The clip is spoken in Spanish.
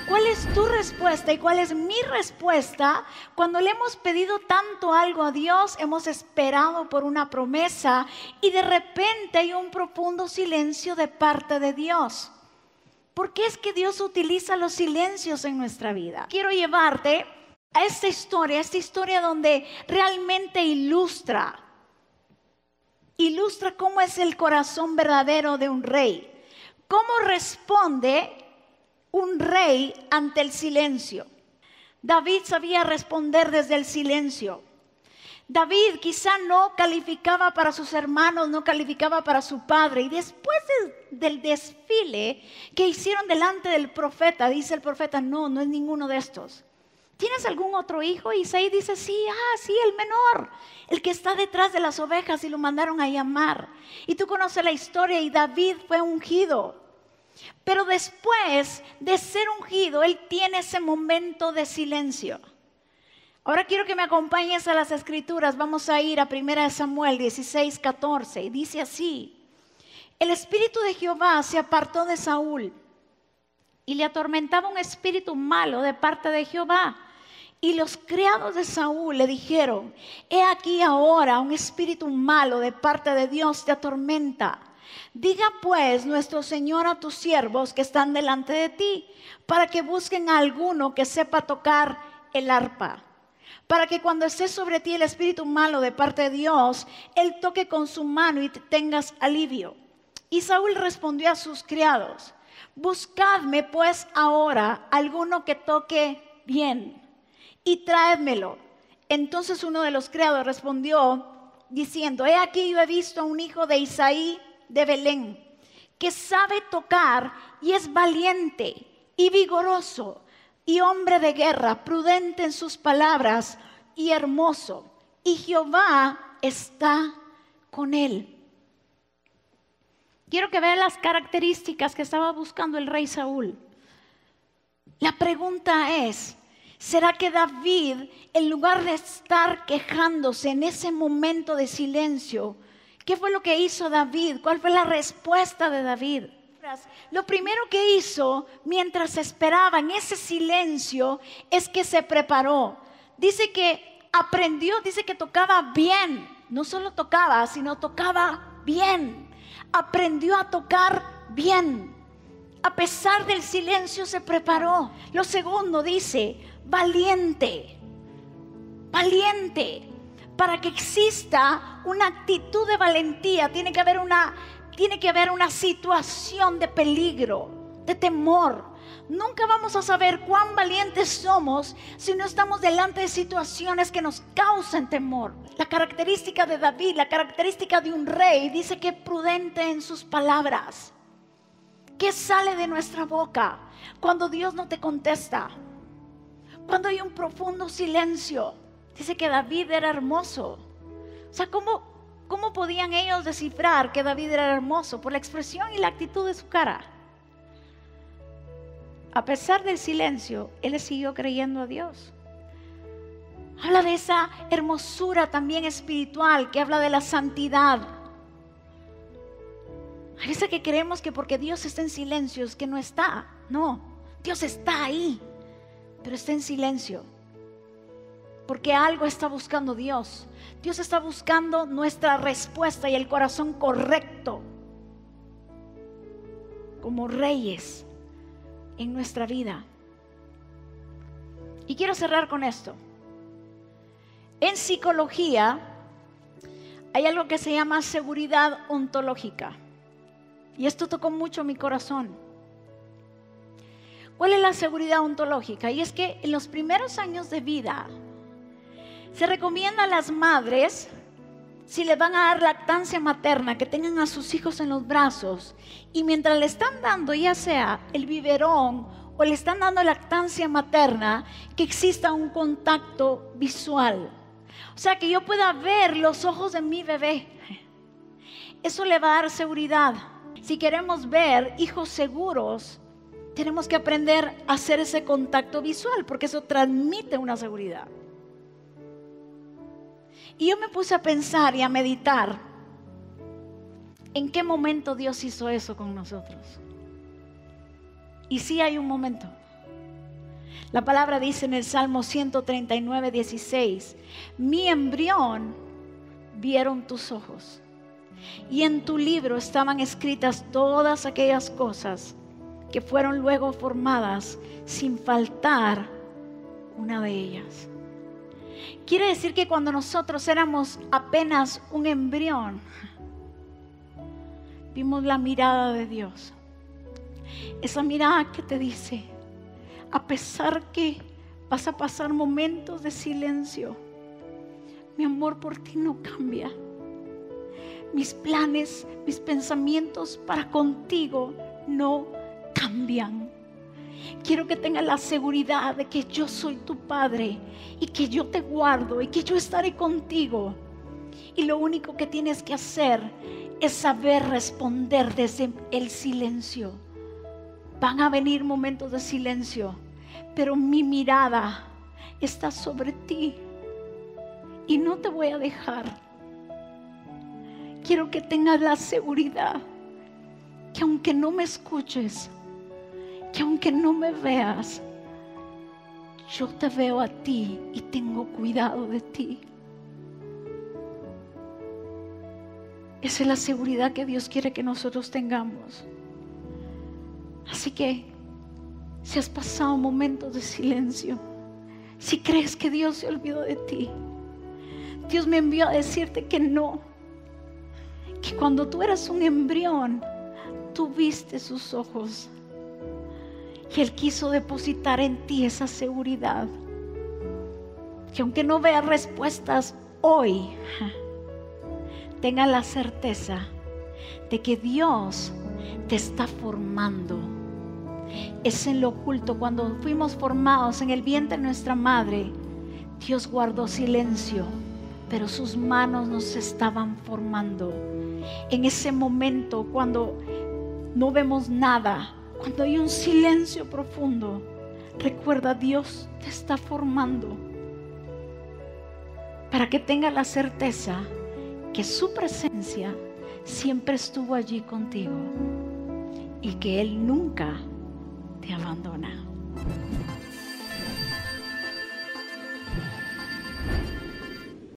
¿Cuál es tu respuesta y cuál es mi respuesta cuando le hemos pedido tanto algo a Dios, hemos esperado por una promesa y de repente hay un profundo silencio de parte de Dios? ¿Por qué es que Dios utiliza los silencios en nuestra vida? Quiero llevarte a esta historia donde realmente ilustra cómo es el corazón verdadero de un rey. ¿Cómo responde un rey ante el silencio? David sabía responder desde el silencio. David quizá no calificaba para sus hermanos, no calificaba para su padre. Y después del desfile que hicieron delante del profeta, dice el profeta, no es ninguno de estos. ¿Tienes algún otro hijo? Y Isaí dice, sí, el menor, el que está detrás de las ovejas, y lo mandaron a llamar. Y tú conoces la historia, y David fue ungido. Pero después de ser ungido, él tiene ese momento de silencio. Ahora quiero que me acompañes a las escrituras. Vamos a ir a 1 Samuel 16:14. Y dice así: el espíritu de Jehová se apartó de Saúl, y le atormentaba un espíritu malo de parte de Jehová. Y los criados de Saúl le dijeron: he aquí ahora un espíritu malo de parte de Dios te atormenta. Diga pues nuestro Señor a tus siervos que están delante de ti, para que busquen a alguno que sepa tocar el arpa, para que cuando esté sobre ti el espíritu malo de parte de Dios, él toque con su mano y tengas alivio. Y Saúl respondió a sus criados: buscadme pues ahora alguno que toque bien y traédmelo. Entonces uno de los criados respondió diciendo: he aquí yo he visto a un hijo de Isaí de Belén, que sabe tocar y es valiente y vigoroso y hombre de guerra, prudente en sus palabras y hermoso, y Jehová está con él. Quiero que vean las características que estaba buscando el rey Saúl. La pregunta es: ¿será que David, en lugar de estar quejándose en ese momento de silencio, qué fue lo que hizo David? ¿Cuál fue la respuesta de David? Lo primero que hizo mientras esperaba en ese silencio es que se preparó. Dice que aprendió, dice que tocaba bien. No solo tocaba, sino tocaba bien. Aprendió a tocar bien. A pesar del silencio se preparó. Lo segundo dice: valiente. Valiente. Para que exista una actitud de valentía, tiene que haber una situación de peligro, de temor. Nunca vamos a saber cuán valientes somos si no estamos delante de situaciones que nos causan temor. La característica de David, la característica de un rey, dice que es prudente en sus palabras. ¿Qué sale de nuestra boca cuando Dios no te contesta? Cuando hay un profundo silencio. Dice que David era hermoso. O sea, ¿cómo podían ellos descifrar que David era hermoso? Por la expresión y la actitud de su cara. A pesar del silencio, él siguió creyendo a Dios. Habla de esa hermosura también espiritual, que habla de la santidad. Hay veces que creemos que porque Dios está en silencio es que no está. No, Dios está ahí, pero está en silencio. Porque algo está buscando Dios. Dios está buscando nuestra respuesta y el corazón correcto como reyes en nuestra vida. Y quiero cerrar con esto. En psicología hay algo que se llama seguridad ontológica. Y esto tocó mucho mi corazón. ¿Cuál es la seguridad ontológica? Y es que en los primeros años de vida se recomienda a las madres, si les van a dar lactancia materna, que tengan a sus hijos en los brazos, y mientras le están dando ya sea el biberón o le están dando lactancia materna, que exista un contacto visual. O sea, que yo pueda ver los ojos de mi bebé. Eso le va a dar seguridad. Si queremos ver hijos seguros, tenemos que aprender a hacer ese contacto visual, porque eso transmite una seguridad. Y yo me puse a pensar y a meditar en qué momento Dios hizo eso con nosotros. Y sí hay un momento. La palabra dice en el Salmo 139, 16: mi embrión vieron tus ojos, y en tu libro estaban escritas todas aquellas cosas que fueron luego formadas, sin faltar una de ellas. Quiere decir que cuando nosotros éramos apenas un embrión, vimos la mirada de Dios. Esa mirada que te dice: a pesar que vas a pasar momentos de silencio, mi amor por ti no cambia. Mis planes, mis pensamientos para contigo no cambian. Quiero que tengas la seguridad de que yo soy tu Padre y que yo te guardo y que yo estaré contigo. Y lo único que tienes que hacer es saber responder desde el silencio. Van a venir momentos de silencio, pero mi mirada está sobre ti y no te voy a dejar. Quiero que tengas la seguridad que aunque no me escuches, que aunque no me veas, yo te veo a ti y tengo cuidado de ti. Esa es la seguridad que Dios quiere que nosotros tengamos. Así que, si has pasado momentos de silencio, si crees que Dios se olvidó de ti, Dios me envió a decirte que no, que cuando tú eras un embrión, tú viste sus ojos y Él quiso depositar en ti esa seguridad, que aunque no veas respuestas hoy, tenga la certeza de que Dios te está formando. Es en lo oculto, cuando fuimos formados en el vientre de nuestra madre, Dios guardó silencio, pero sus manos nos estaban formando. En ese momento, cuando no vemos nada, cuando hay un silencio profundo, recuerda, Dios te está formando, para que tengas la certeza que su presencia siempre estuvo allí contigo y que Él nunca te abandona.